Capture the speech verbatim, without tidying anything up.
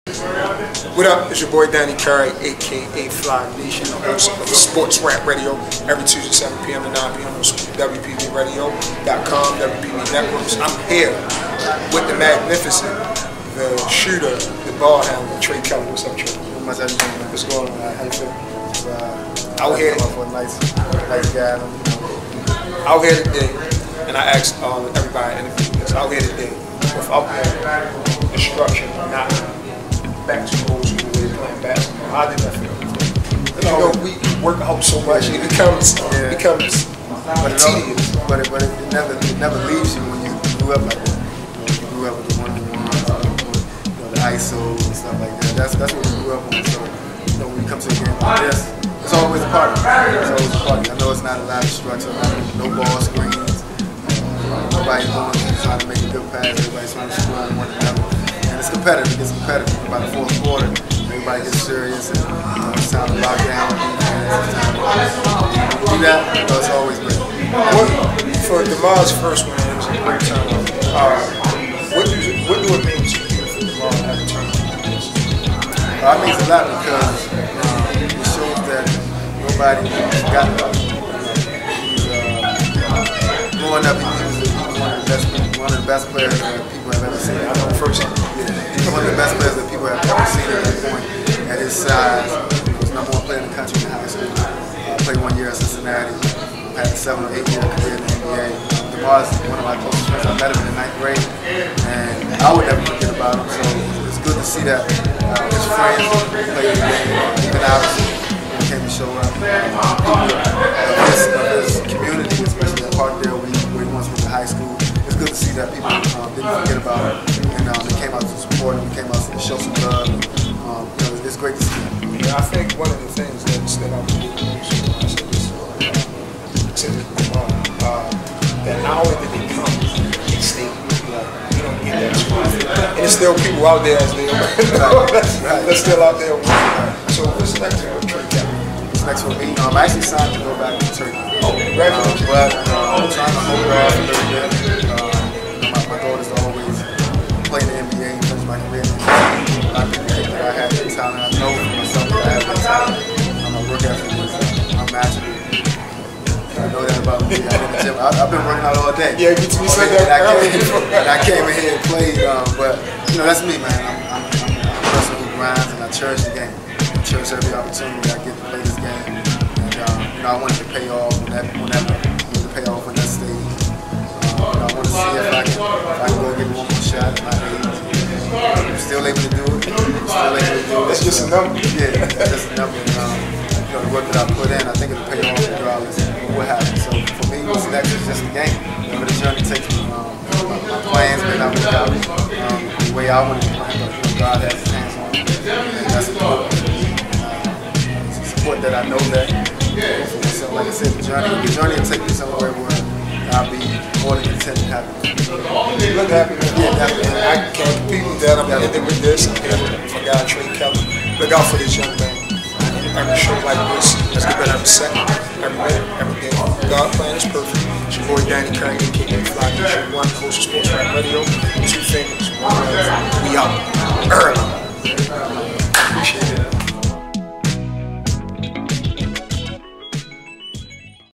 What up? It's your boy Danny Curry, aka Fly Nation, the host of Sports Rap Radio every Tuesday, seven P M to nine P M on W P V radio dot com, W P V Networks. I'm here with the magnificent, the shooter, the ball handler, Tre Kelley. What's up, Tre? What's up, man? What's going on? How you feel? Uh, out here, for a nice, nice guy. Out here today, and I asked uh, everybody in the videos, out here today, without the instruction, not back to old school way of playing basketball. How did that feel? You know, we work out so much, it becomes yeah. becomes but it tedious. All, but it, but it never it never leaves you when you grew up like that. You, know, you grew up with the one on one, you know, the I S O and stuff like that. That's that's what we grew up on. So you know, when you come to a game like this, it's always a party. It's always a party. I know it's not a lot of structure, no ball screens. Nobody's doing trying to make a good pass. Everybody's trying to score on one another. And it's competitive. It gets competitive. By the fourth quarter, everybody gets serious, and you know, it's time to lock down. It's time to do that. You know, it's always great. What, for Demarr's first one, it was a great time. Uh, what, do, what do it mean to you for Demarr to have a tournament? Uh, it means a lot because um, it shows that nobody got up. He's uh, growing up. He was one of the best, one of the best players that people have ever seen. I know first. He's one of the best players that people have ever seen at that point. At his size, he was number one player in the country in high school. Uh, played one year at Cincinnati. Had a seven or eight year career in the N B A. Demarr is one of my closest friends. I met him in the ninth grade, and I would never forget about him. So it's good to see that uh, his friends played the game, even obviously when he came to show up. People of his, of his community, especially at Parkdale, where he once went to high school. It's good to see that people um, didn't forget about him, and um, they came out to support him, came out to show some love. And, um, you know, it's great to see him. Yeah, I think one of the things that stood out to me most, I said this, I said this, uh, uh, the hour that they come, they stay. Like, you don't get that spot. And there's still people out there as they are. that's, that's still out there. So what's next for Tre Kelley? What's next for me? Um, I actually signed to go back to Turkey. Oh, congratulations. Um, but uh, I'm trying to hold it off a little bit. Uh, you know, my, my goal is to always play in the N B A and finish my career. I think that I have that talent. I know for myself that I have that talent. Um, my work ethic is uh, unmatchable. I know that about me. I'm in the gym. I, I've been working out all day. Yeah, you said that earlier. And I came in here and played, um, but you know that's me, man. I'm, I'm, I'm a person who grinds, and I cherish the game. I cherish every opportunity I get to play this game. And um, you know, I wanted to pay off whenever, whenever I wanted to pay off on that stage. Um, you know, I want to see if I can, if I can go get one more shot at my age. I'm still able to do it. I'm still able to do it. That's just a number. Yeah, it's just a number. And, um, you know, the work that I put in, I think it'll pay off regardless of what happens. So for me, what's next is just the game. Wherever the journey takes me, um, my, my plans may not work out um, the way I want it to play, but you know, God has His hands on it, and that's important. Uh, it's support that I know that. So, like I said, the journey, the journey will take me somewhere where I'll be more than content and happy. You look happy, man. Yeah, definitely. I can't compete with that. I'm ending with this. I'm here for God, Tre Kelley. Look out for this young man. Every show like this, let's get better every second, every minute, every day. God plan is perfect. It's your boy Danny Curry, aka Fly Nation, one host of Sports Rap Radio, two things, one love. We out early. Appreciate it.